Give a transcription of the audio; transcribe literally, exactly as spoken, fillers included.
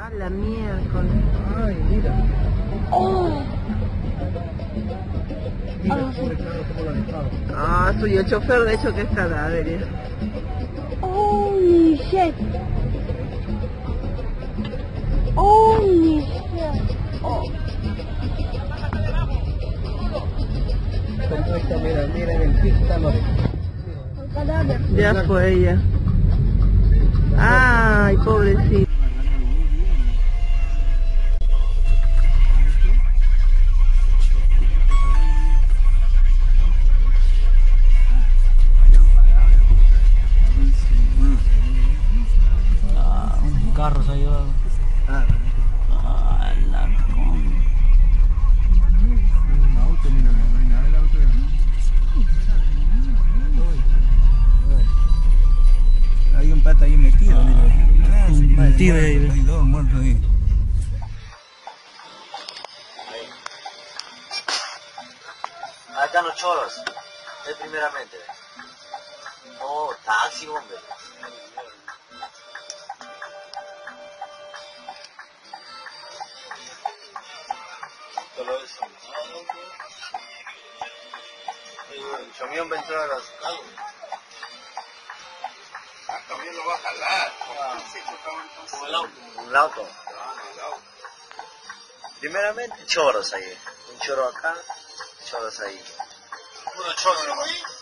A la miércoles. Ay, mira. Oh. Mira el pobre carro cómo lo han dejado. Ah, soy el chofer, de hecho, que es cadáver. Holy shit. Holy shit. Oh. Compuesta, mira, mira en el piso está Lore. Ya fue ella. Ay, pobrecito. Ah, un carro se ha llevado. Ah, Ah, la con... un auto, mira, no hay nada del auto. Hay un pata ahí metido, mira. Metido ahí. Hay dos muertos ahí. Acá los choros, es primeramente. Oh, taxi, hombre. Solo eso. El chomión va a entrar a las calles. Ah, también lo va a jalar. Ah. Sí, chocaban entonces. Un auto. Un auto. Primeramente choros ahí. Un choro acá, choros ahí. Puro choro nomás.